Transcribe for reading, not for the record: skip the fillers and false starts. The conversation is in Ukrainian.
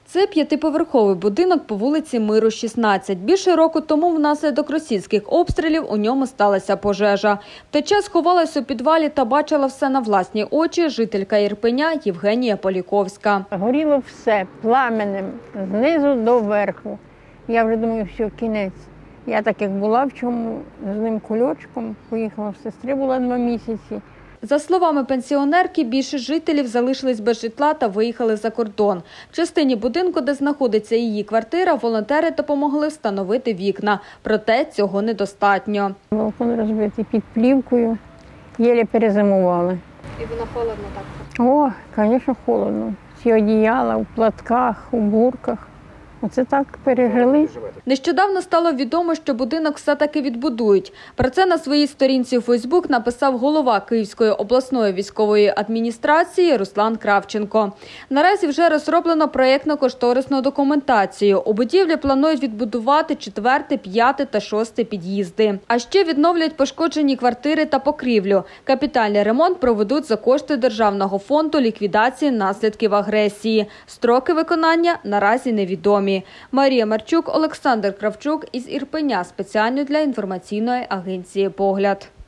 Це п'ятиповерховий будинок по вулиці Миру, 16. Більше року тому внаслідок російських обстрілів у ньому сталася пожежа. В той час ховалась у підвалі та бачила все на власні очі жителька Ірпеня Євгенія Поліковська. Горіло все пламенем, знизу до верху. Я вже думаю, що кінець. Я так як була в чому, з ним кульочком, поїхала в сестри, була 2 місяці. За словами пенсіонерки, більшість жителів залишились без житла та виїхали за кордон. В частині будинку, де знаходиться її квартира, волонтери допомогли встановити вікна. Проте цього недостатньо. Балкон розбитий під плівкою, єлі перезимували. І воно холодно так? О, звісно, холодно. Ці одіяла у платках, у бурках. Оце так пережили. Нещодавно стало відомо, що будинок все-таки відбудують. Про це на своїй сторінці у Фейсбук написав голова Київської обласної військової адміністрації Руслан Кравченко. Наразі вже розроблено проєктно-кошторисну документацію. У будівлі планують відбудувати 4, 5 та 6 під'їзди. А ще відновлять пошкоджені квартири та покрівлю. Капітальний ремонт проведуть за кошти Державного фонду ліквідації наслідків агресії. Строки виконання наразі невідомі. Марія Марчук, Олександр Кравчук із Ірпеня спеціально для інформаційної агенції «Погляд».